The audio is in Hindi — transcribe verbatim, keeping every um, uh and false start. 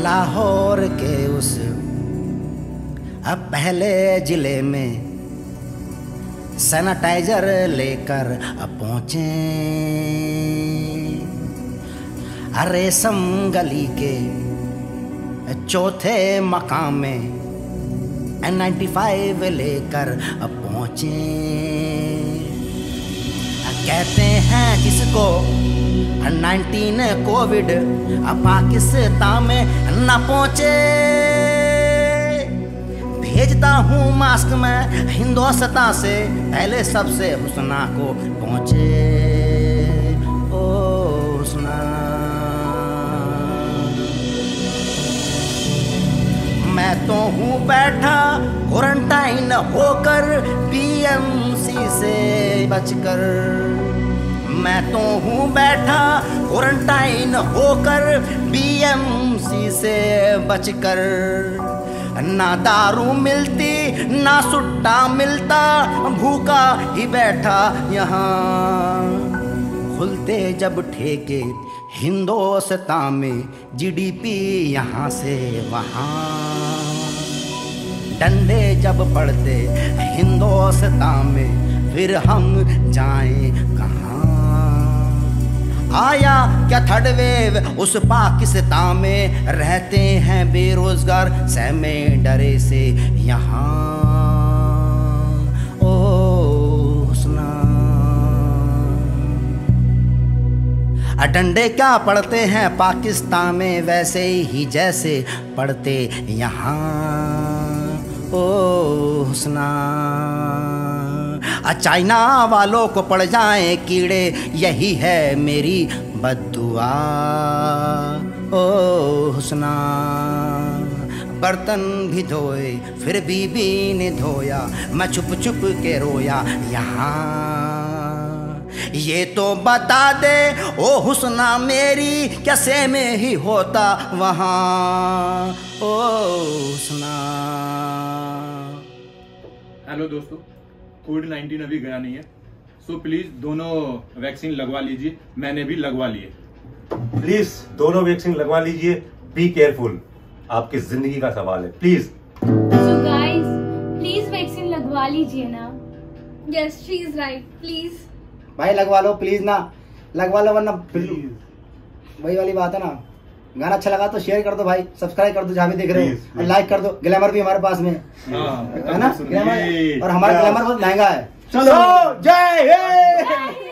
लाहौर के उस अब पहले जिले में सैनिटाइजर लेकर अब पहुंचे। रेशम गली के चौथे मकाम में एन नाइन्टी फाइव लेकर अब पहुंचे। कहते हैं जिसको नाइनटीन कोविड अब पाकिस्तान में न पहुंचे। भेजता हूँ मास्क में हिंदुस्तान से पहले सबसे हुस्ना को पहुंचे। ओ हुस्ना मैं तो हूँ बैठा क्वारंटाइन होकर बीएमसी से बचकर। मैं तो हूँ बैठा क्वारंटाइन होकर बीएमसी से बचकर। ना दारू मिलती ना सुट्टा मिलता, भूखा ही बैठा यहाँ। खुलते जब ठेके हिंदुस्तान में जीडीपी यहाँ से वहाँ। डंडे जब पड़ते हिंदुस्तान में फिर हम जाएं कहाँ। आया क्या थर्ड वेव उस पाकिस्तान में, रहते हैं बेरोजगार सहमे डरे से यहाँ। ओ हुस्ना डंडे क्या पड़ते हैं पाकिस्तान में, वैसे ही जैसे पड़ते यहाँ। ओ हुस्ना चाइना वालों को पड़ जाए कीड़े, यही है मेरी बद्दुआ। ओ हुस्ना बर्तन भी धोए फिर बीबी ने धोया, मैं छुप छुप के रोया यहाँ। ये तो बता दे ओ हुस्ना मेरी, कैसे में ही होता वहाँ। ओ हुस्ना। हेलो दोस्तों, कोविड नाइन्टीन अभी गया नहीं है, सो प्लीज दोनों वैक्सीन लगवा लीजिए। मैंने भी लगवा लिए। प्लीज दोनों वैक्सीन लगवा लीजिए। बी केयरफुल, आपकी जिंदगी का सवाल है। Please so guys, please vaccine लगवा लीजिए ना। Yes, she is right, please भाई लगवा लो प्लीज ना, लगवा लो वरना वही वाली बात है ना। गाना अच्छा लगा तो शेयर कर दो भाई, सब्सक्राइब कर दो जहाँ भी देख रहे हो, लाइक कर दो। ग्लैमर भी हमारे पास में है ना, ग्लैमर, और हमारा ग्लैमर बहुत महंगा है। चलो जय हिंद।